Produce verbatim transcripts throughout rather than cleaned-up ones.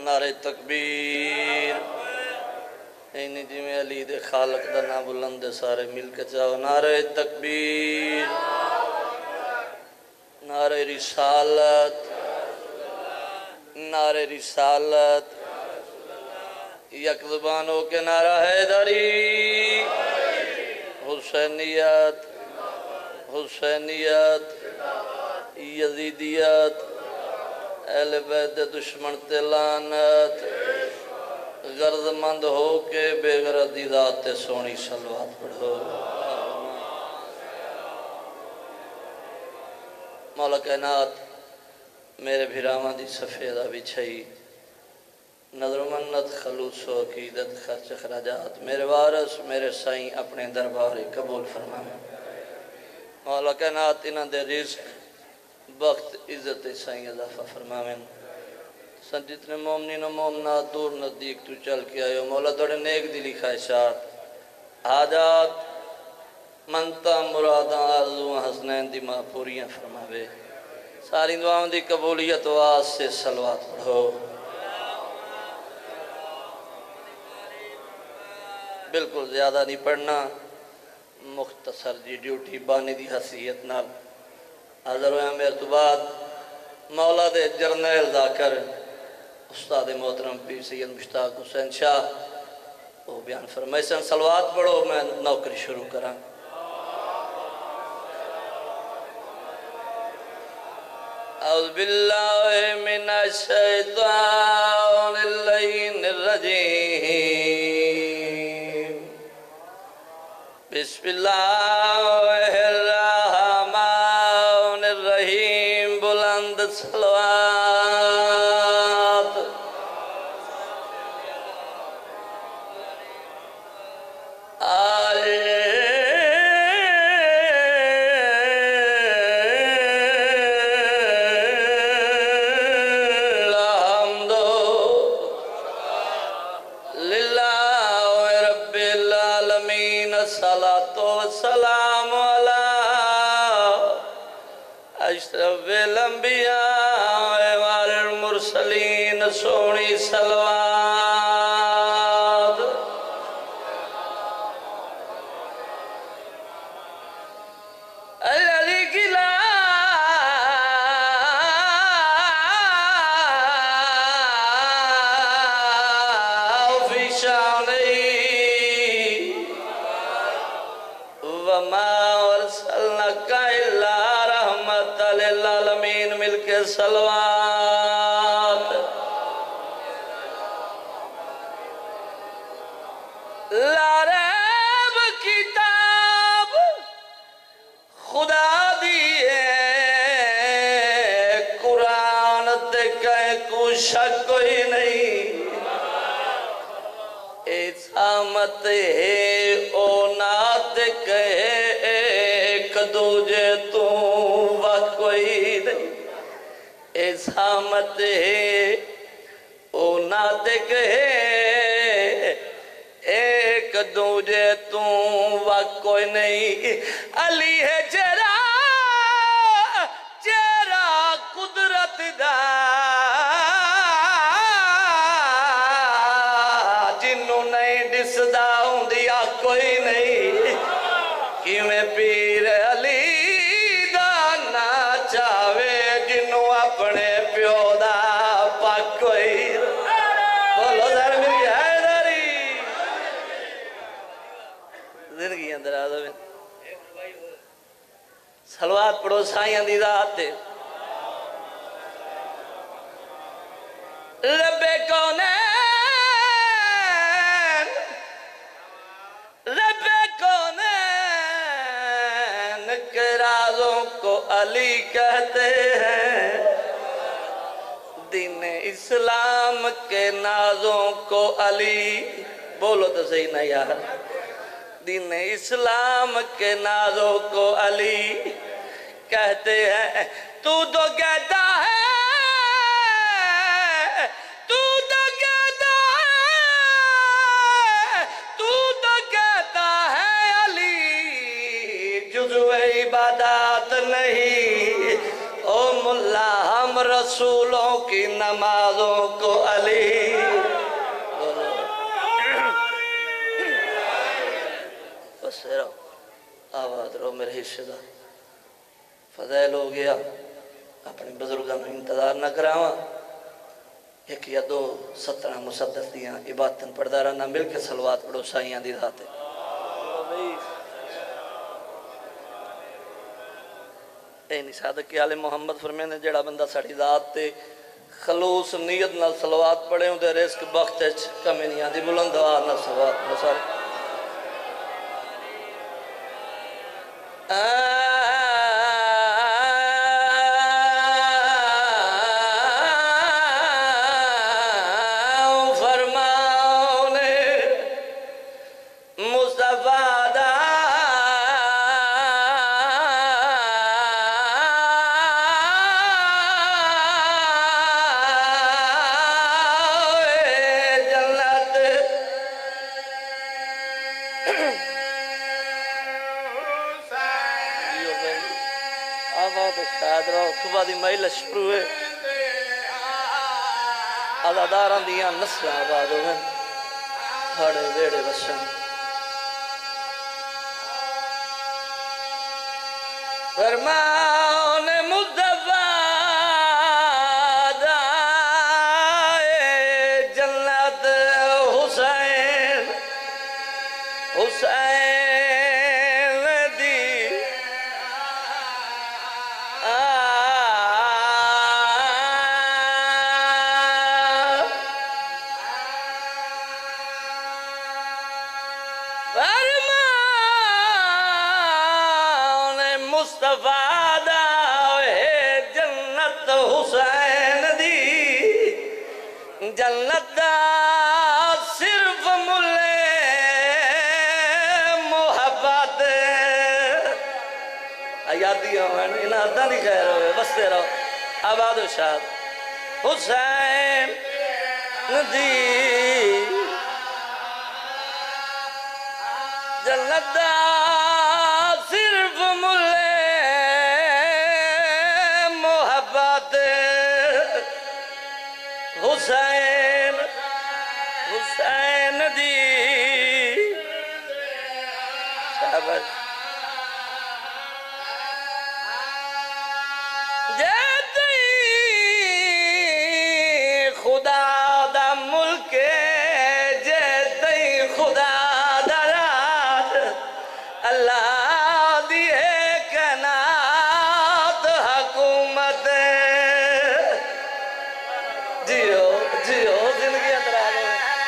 نعرہ تکبیر اینی جی میں علی دے خالق دا نا بلند سارے مل کے چاہو نعرہ تکبیر نعرہ رسالت نعرہ رسالت یک زبان ہو کے نعرہ حیدری حسینیت حسینیت یزیدیت اہل بیت دشمن تے لعنت غرض مند ہو کے بے غرضی ذات سونی صلوات پڑھو مولا کائنات میرے بھراواں دی سفیدہ بچھائی نظر و منت خلوص و عقیدت خرچ خراجات میرے وارث میرے سائیں اپنے دربار قبول فرمائیں مولا کائنات انہاں دے رزق وقت عزت سائیں اضافہ فرمائیں سن جتنے مومنین و مومنات دور نزدیک تو چل کے آئے مولا توڑے نیک دلی خواہشات حاجات منتا مراداں آرزوان حسنین دی ماں پوریاں فرماوے ساری دعاؤں دی قبولیت واس سے صلوات پڑھو بالکل زیادہ نہیں پڑھنا مختصر جی ڈیوٹی بانی دی حسیت نال حضر ہویا میرے تو بعد مولا دے جرنیل ذاکر استاد محترم پیر سید مشتاق حسین شاہ وہ بیان فرمائے سن صلوات پڑھو میں نوکری شروع کرا اعوذ باللہ من الشیطان اللعین الرجیم بسم اللہ الرحمن الرحیم بلند صلوات آئے الصلاة والسلام على اشرف الانبیاء والمرسلین سونی صلوات الذي لا في شانه وما ارسلناك الا رحمت للعالمین مل کے صلوات لا ریب کتاب خدا دیئے قرآن تے کہیں کو شک کوئی نہیں ایسامت ہے او نات کہے ایک دوجے تو وقت کوئی نہیں ایسامت ہے او نات کہے ایک دوجے تو وقت کوئی نہیں علی ہے جرا جرا قدرت دا جنہوں نہیں ڈسدا ہوں دیا کوئی نہیں کہ میں پیر علی دا نا چاہوے جنہوں اپنے پیودا پاک کوئی بولو ذر میری حیدری زندگی اندر آدھو میں صلوات پڑھو سائیں دی ذات دے رب کونین رب کونین کے رازوں کو علی کہتے ہیں دین اسلام کے نازوں کو علی بولو تو صحیح نہ یار دین اسلام کے نازوں کو علی کہتے ہیں تو تو کہتا ہے تو تو کہتا ہے تو تو کہتا ہے علی جزو عبادات نہیں او ملا ہم رسول رسولوں کی نمازوں کو علی بس رہو آباد رہو میرے حصے دا فضائل ہو گیا اپنے بزرگوں میں انتظار نہ کراواں ایک یا دو سترہ مصدف دیاں عبادتاں پڑھدا رہنا مل کے صلوات پڑھو سائیاں دی ذات ہے اے نہیں صادق کی آل محمد فرمین نے جڑا بندہ ساڑی ذات تے خلوص نیت نہ صلوات پڑھے ہوں دے رزق بخت کمی نہیں آدھی بلند آر نہ صلوات نصار صبح دی مہیل شروع ہے عزاداراں دیاں نسلیں آباد ہوئے ہڑے بیڑے بسن فرمان مصطفیٰ دائے جنت حسین حسین مصطفیٰ دا جنت حسین دی جنت دا صرف ملے محبت آیاتی ہوئے انہاں دا نہیں خیر ہوئے بستے رہو آباد و شاد حسین دی جنت دا صرف ملے حسین حسین دی شاباش جیتی خدا دا ملک جیتی خدا دا راج اللہ دی کائنات حکومت جیو جیو زندگی اندر آگے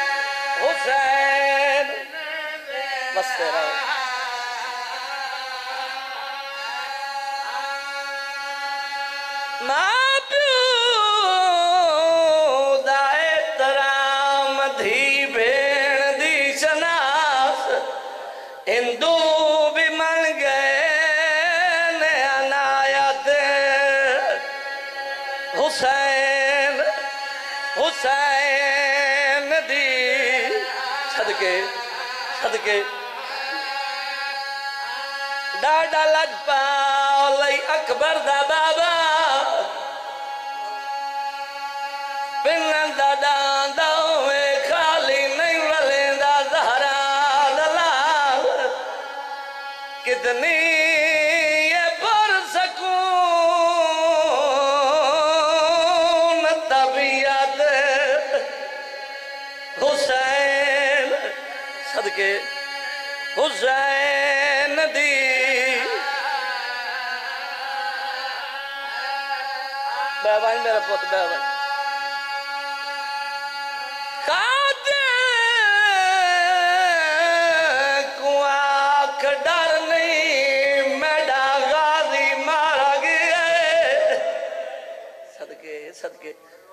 حسین بستے رہو ماں پیو دا احترام دھی بھیڑ دی شناس ہندو بھی من گئے نے عنایت حسین حسین دی صدقے صدقے ڈاڈا لج پاؤ لئی اکبر دا بابا پنن دا ڈاندا ہوئے خالی نہیں ولیں دا زہرا دلال کتنی یہ پر سکون طبیعت حسین صدقے حسین دی بے بھائی میرا پوت بے بھائی خاتے کو آنکھ ڈر نہیں میڈا غازی مارا گیا صدقے صدقے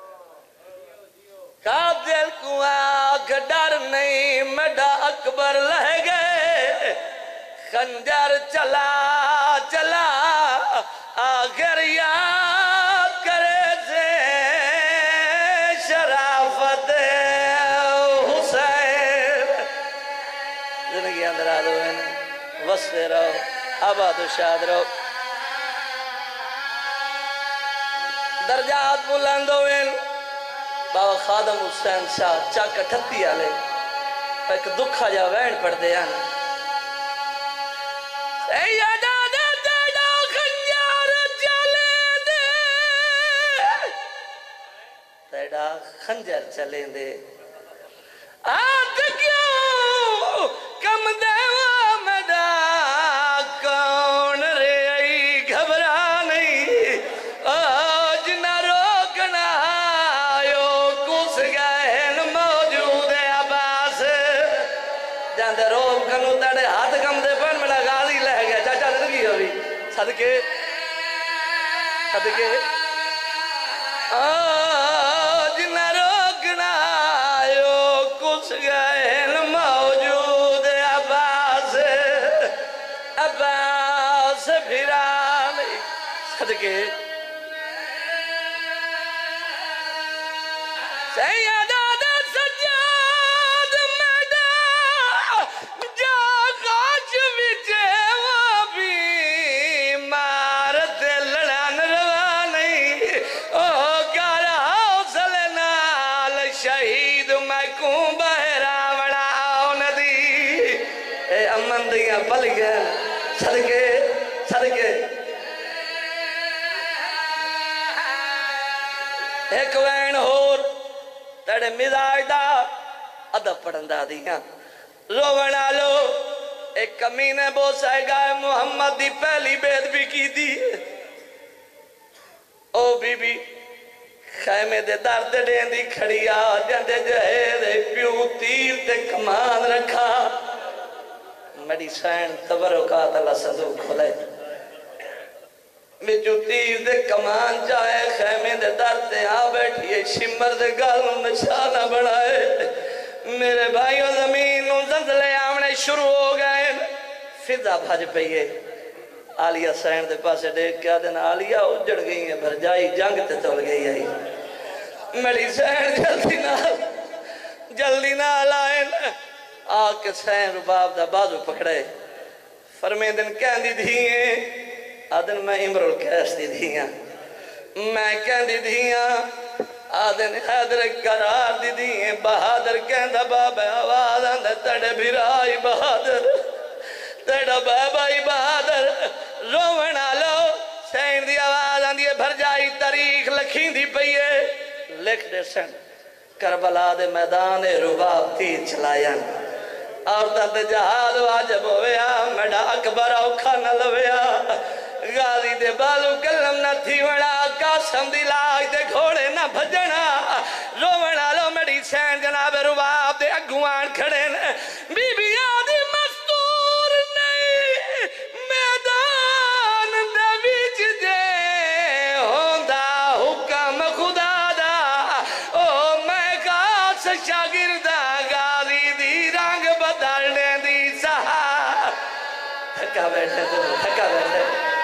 قاتل کو آنکھ ڈر نہیں میڈا اکبر لہ گئے خنجر چلا چلا آخر یاد کرے سے شرافت حسین زندگی اندر آدھو ہیں وستے رہو آباد و شاد رہو درجات بلند ہوئے بابا خادم حسین شاہ چاک اٹھتی آلے ایک دکھا جا وین پڑھ دے آنا سیدہ دے تیڑا خنجر چلے دے تیڑا خنجر چلے دے آت کیوں کم دیوا مدا کون رہی گھبرا نہیں آج نہ روکنا آئیو کس گئن موجود ہے عباس جاندے روب کنو تڑے ہاتھ کم دے پن ملا غازی لہ گیا چاچا زندگی ہوئی صدقے صدقے آج نہ روکنا آئیو کس گئن موجود ہے عباس عباس پھرانے صدقے سیدہ دے سجاد میڈا جا غاچ وچے وہ بھی مارت لڑان روانی او گارا حوصل نال شہید میں کوں بہرا وڑاؤ ندی اے امن دیاں پل گئے صدقے صدقے ایک وین ہور تڑے مزاج دا ادب پڑھندا دیاں رونا لو ایک کمینے بوسائے گائے محمد دی پہلی بیت بھی کی دی او بی بی خیمے دے درد دین دی کھڑیا جندے جہے دے پیو تیر تے کمان رکھا میڈی سین تبرکات اللہ صدوق کھولے میں جو تیر دے کمان جائے خیمے دے درد دے آ بیٹھئے شمر دے گالوں نشانہ بڑھائے میرے بھائیوں زمین زلزلے آمنے شروع ہو گئے فضا بھج پئیے آلیہ سین دے پاسے دیکھ کیا دن آلیہ اجڑ گئی ہیں بھرجائی جنگ تے تول گئی ہے میری سین جلدی نہ جلدی نہ لائے آکے سین رباب دا بازو پکڑے فرمے دن کہندی دھیئے آدن میں عمر القیس دی دھیاں میں کہندی دھیاں آدن حیدر قرار دی دھیاں بہادر کہندہ بابا آواز آندہ تڑے بھرائی بہادر تڑے بابائی بہادر رونا لو سین دی آواز آندی بھر جائی تاریخ لکھیں دی پئیے لکھ دے سن کربلا دے میدان رباب تیر چلایا عورتاں تے جہاد واجب ہویا میڈا اکبر اوکھا نہ لویا غازی دے بالو کلم نہ تھی وڑا قاسم دی لاج دے گھوڑے نہ بھجنا رونا لو میڈی سین جناب رباب دے اگوان کھڑے بی بی آدھی مستور نہیں میدان دے بیچ دے ہوندہ حکم خدا دا او میں خاص شاگردہ غازی دی رنگ بدلنے دی سہا تھکا بیٹھے تو تھکا بیٹھے